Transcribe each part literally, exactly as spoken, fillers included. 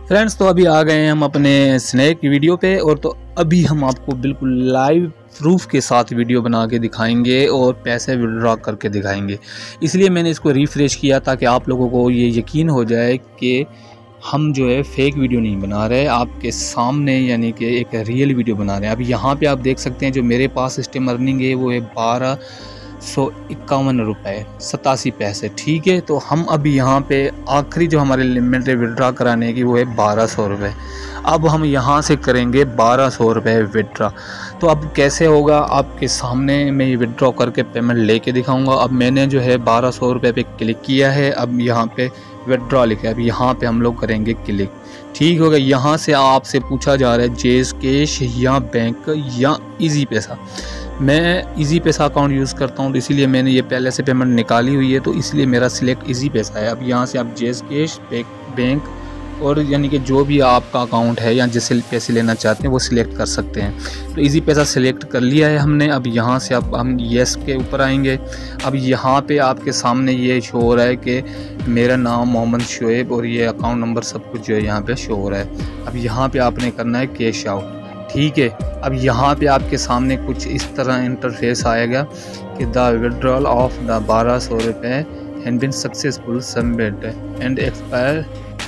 Friends, तो अभी आ गए हैं हम अपने स्नैक वीडियो पे, और तो अभी हम आपको बिल्कुल लाइव प्रूफ के साथ वीडियो बना के दिखाएंगे और पैसे विड्रॉ करके दिखाएंगे। इसलिए मैंने इसको रिफ़्रेश किया ताकि आप लोगों को ये यकीन हो जाए कि हम जो है फेक वीडियो नहीं बना रहे, आपके सामने यानी कि एक रियल वीडियो बना रहे हैं। अब यहाँ पे आप देख सकते हैं जो मेरे पास सिस्टम अर्निंग है वो है बारह सौ इक्यावन रुपये सतासी पैसे। ठीक है, तो हम अभी यहाँ पे आखिरी जो हमारे लिमिट है विड्रा कराने की वो है बारह सौ रुपये। अब हम यहाँ से करेंगे बारह सौ रुपये विड्रा। तो अब कैसे होगा आपके सामने मैं ये विड्रॉ करके पेमेंट लेके दिखाऊंगा। अब मैंने जो है बारह सौ रुपये पे क्लिक किया है। अब यहाँ पे विड्रॉ लिखा है, अब यहाँ पे हम लोग करेंगे क्लिक। ठीक होगा, यहाँ से आपसे पूछा जा रहा है जेज कैश या बैंक या इजी पैसा। मैं इजी पैसा अकाउंट यूज़ करता हूँ, तो इसीलिए मैंने ये पहले से पेमेंट निकाली हुई है, तो इसलिए मेरा सिलेक्ट इजी पैसा है। अब यहाँ से आप जेज कैश बैंक और यानी कि जो भी आपका अकाउंट है या जिससे पैसे लेना चाहते हैं वो सिलेक्ट कर सकते हैं। तो इजी पैसा सिलेक्ट कर लिया है हमने। अब यहाँ से अब हम येस के ऊपर आएंगे। अब यहाँ पे आपके सामने ये शो हो रहा है कि मेरा नाम मोहम्मद शोएब और ये अकाउंट नंबर सब कुछ जो है यहाँ पे शो हो रहा है। अब यहाँ पे आपने करना है कैश आउट। ठीक है, अब यहाँ पे आपके सामने कुछ इस तरह इंटरफेस आएगा कि द विड्रॉल ऑफ द बारह सौ रुपये had been successful submit and expire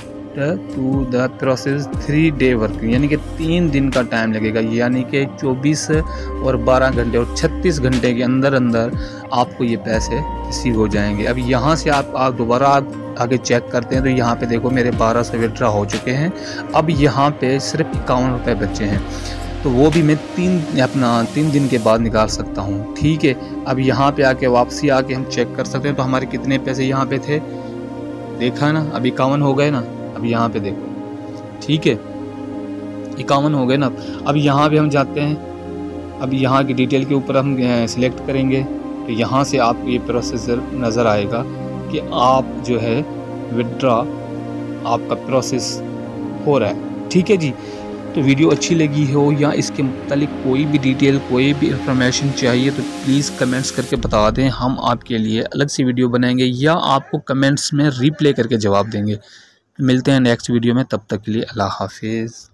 to the process three day work, यानी कि तीन दिन का टाइम लगेगा, यानी कि चौबीस और बारह घंटे और छत्तीस घंटे के अंदर अंदर आपको ये पैसे रिसीव हो जाएंगे। अब यहाँ से आप, आप दोबारा आप आगे चेक करते हैं तो यहाँ पे देखो मेरे बारह सौ विड्रा हो चुके हैं। अब यहाँ पे सिर्फ इक्यावन रुपये बचे हैं, तो वो भी मैं तीन अपना तीन दिन के बाद निकाल सकता हूँ। ठीक है, अब यहाँ पे आके वापसी आके हम चेक कर सकते हैं तो हमारे कितने पैसे यहाँ पे थे, देखा ना, अब इक्यावन हो गए ना। अब यहाँ पे देखो, ठीक है, इक्यावन हो गए ना। अब यहाँ पे हम जाते हैं, अब यहाँ की डिटेल के ऊपर हम सिलेक्ट करेंगे तो यहाँ से आपको ये प्रोसेसर नज़र आएगा कि आप जो है विड्रॉ आपका प्रोसेस हो रहा है। ठीक है जी, तो वीडियो अच्छी लगी हो या इसके मुतालिक कोई भी डिटेल कोई भी इंफॉर्मेशन चाहिए तो प्लीज़ कमेंट्स करके बता दें, हम आपके लिए अलग सी वीडियो बनाएंगे या आपको कमेंट्स में रिप्ले करके जवाब देंगे। मिलते हैं नेक्स्ट वीडियो में, तब तक के लिए अल्लाह हाफिज़।